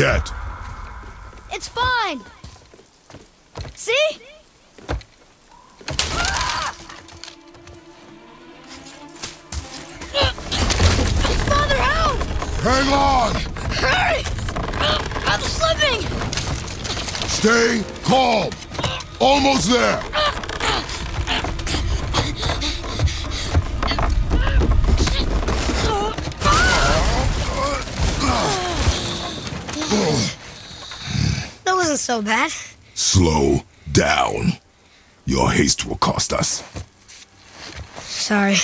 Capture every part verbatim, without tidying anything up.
that? It's fine. See? Father, help! Hang on! Hurry! I'm slipping! Stay calm! Almost there! That wasn't so bad. Slow down. Your haste will cost us. Sorry.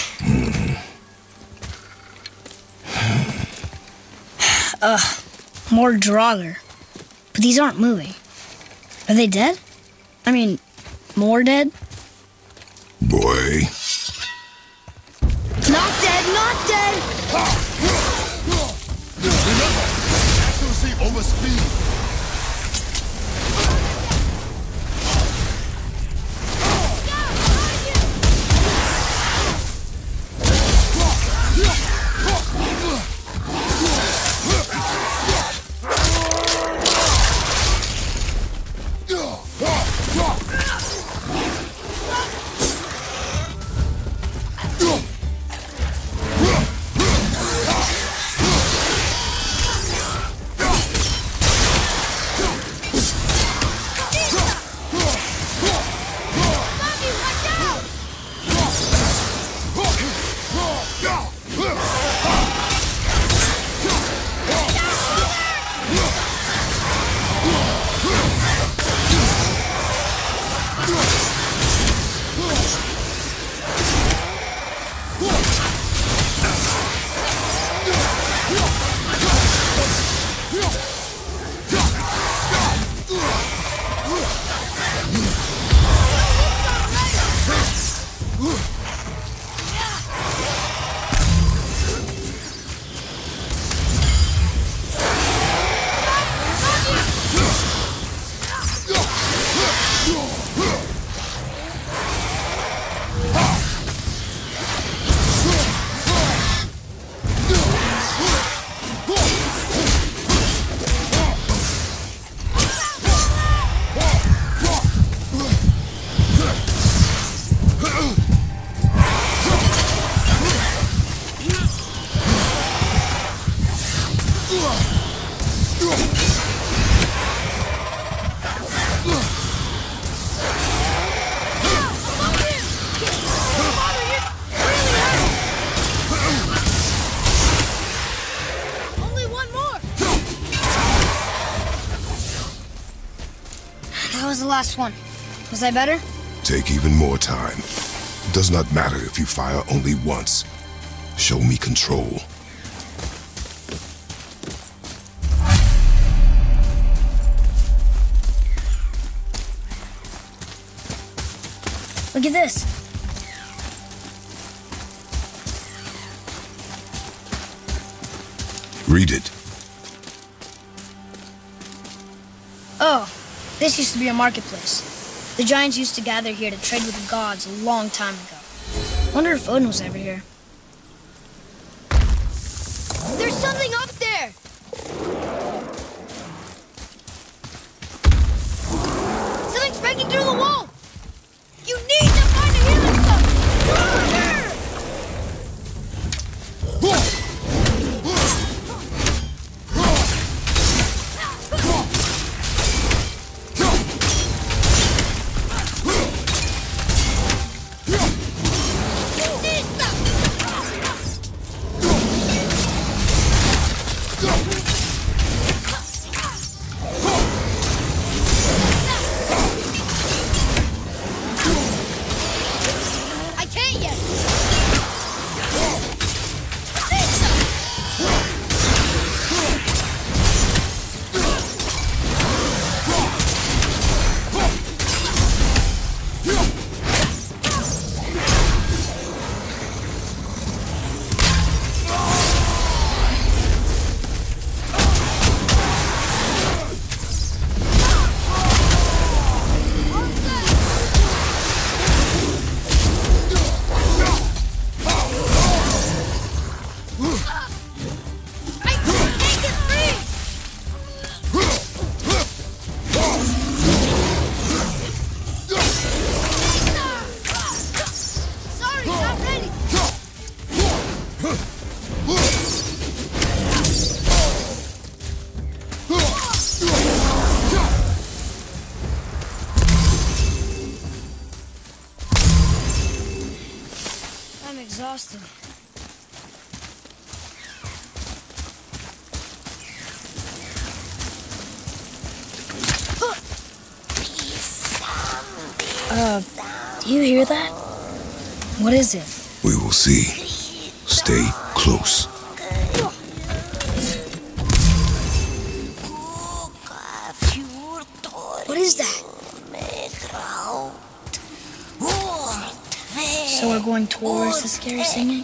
Ugh, more Draugr. But these aren't moving. Are they dead? I mean, more dead? Boy. Not dead, not dead! Remember, accuracy over speed. That was the last one. Was I better? Take even more time. It does not matter if you fire only once. Show me control. Look at this. Read it. Oh, this used to be a marketplace. The giants used to gather here to trade with the gods a long time ago. Wonder if Odin was ever here. There's something up there! Something's breaking through the wall! You need to find a healing stone! I'm exhausted. Uh, do you hear that? What is it? We will see. Stay close. What is that? So we're going towards the scary singing?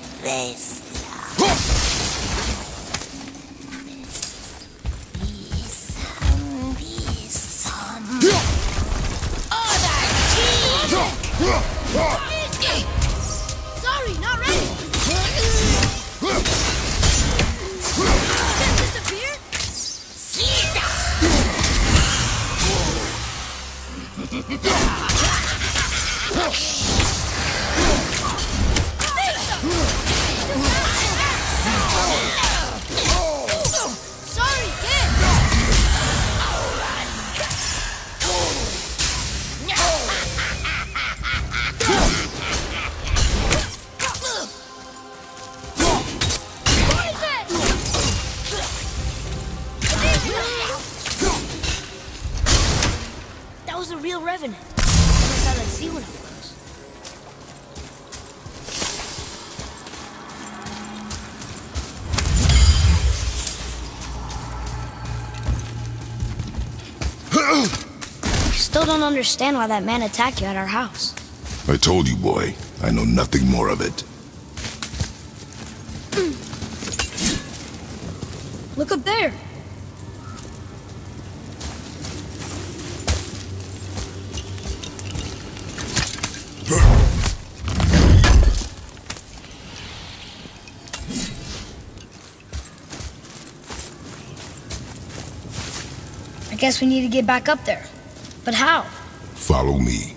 Sorry, not ready. Just disappear? Sorry, kid. That was a real revenant. I thought I'd see one of those. Still don't understand why that man attacked you at our house. I told you, boy. I know nothing more of it. Look up there. I guess we need to get back up there. But how? Follow me.